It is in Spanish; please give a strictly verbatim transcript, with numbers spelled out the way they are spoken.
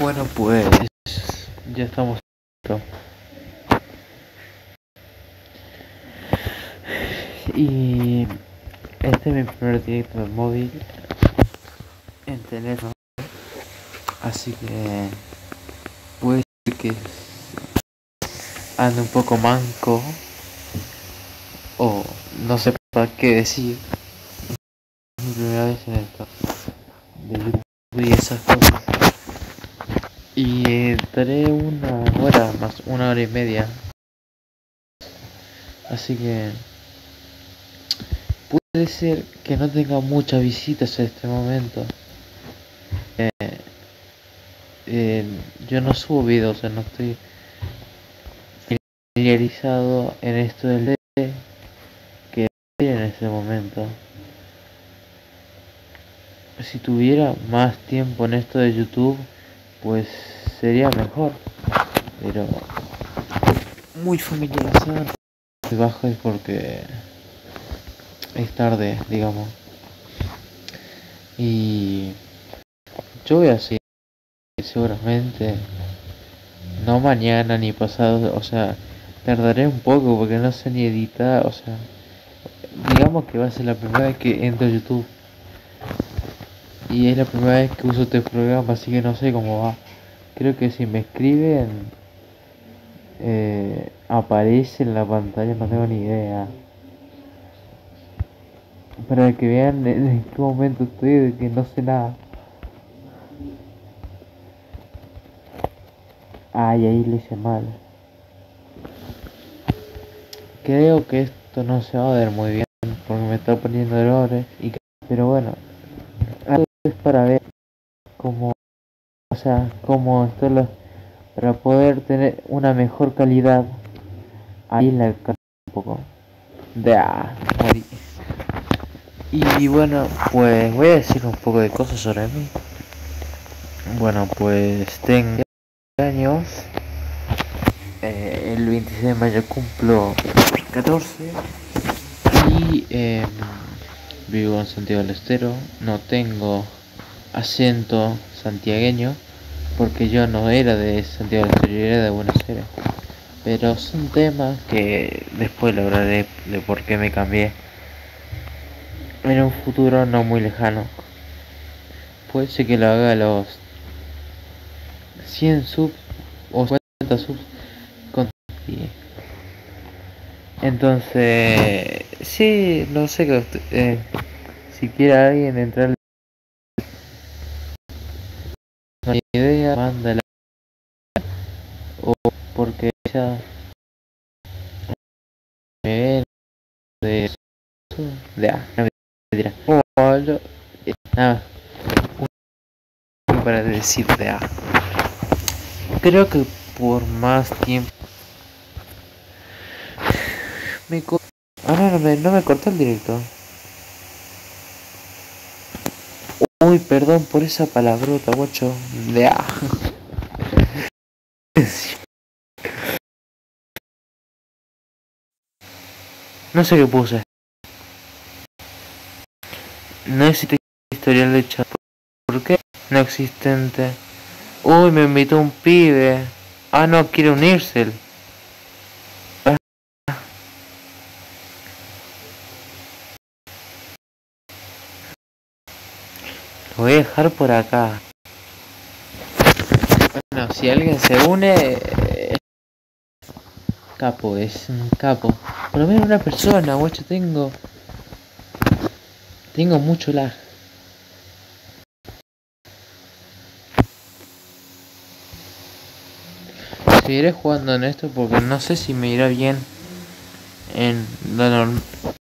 Bueno, pues ya estamos. Y este es mi primer directo en móvil, en teléfono. Así que puede ser que ande un poco manco o no sepa qué decir. Es mi primera vez en esto de YouTube y esas cosas. Y estaré una hora más, una hora y media. Así que puede ser que no tenga muchas visitas en este momento. Eh, eh, yo no subo videos, o sea, no estoy familiarizado en esto del D que en ese momento. Si tuviera más tiempo en esto de YouTube, pues sería mejor. Pero muy familiarizado bajo es porque es tarde, digamos. Y yo voy a seguir seguramente, no mañana ni pasado, o sea, tardaré un poco porque no sé ni editar, o sea, digamos que va a ser la primera vez que entro a YouTube y es la primera vez que uso este programa, así que no sé cómo va. Creo que si me escriben eh, aparece en la pantalla, no tengo ni idea. Para que vean en qué momento estoy de que no sé nada. Ay, ahí lo hice mal. Creo que esto no se va a ver muy bien porque me está poniendo errores y pero bueno, es para ver cómo, o sea, cómo esto lo, para poder tener una mejor calidad. Ahí la ca- un poco de ah, morí. Y bueno, pues voy a decir un poco de cosas sobre mí. Bueno, pues tengo años. Eh, el veintiséis de mayo cumplo catorce. Y eh, vivo en Santiago del Estero. No tengo acento santiagueño porque yo no era de Santiago del Estero, yo era de Buenos Aires. Pero son temas que después lo hablaré de por qué me cambié en un futuro no muy lejano. Puede ser que lo haga a los cien subs o cincuenta subs con... Entonces, sí, no sé que eh, si quiere alguien entrar, no hay idea, mándala o porque ya me ve de eso, de ah, no me dirá. O yo, eh, nada, un para decir de ah. Creo que por más tiempo me co ah no, no me, no me cortó el directo. Uy, perdón por esa palabrota, guacho. De ah. No sé qué puse. No existe historial de chat. ¿Por qué? No existente. Uy, me invitó un pibe. Ah, no, quiere unirse él. Ah, lo voy a dejar por acá. Bueno, si alguien se une, eh, capo, es un capo. Por lo menos una persona, guacho, tengo. Tengo mucho lag. Seguiré jugando en esto porque no sé si me irá bien en lo normal.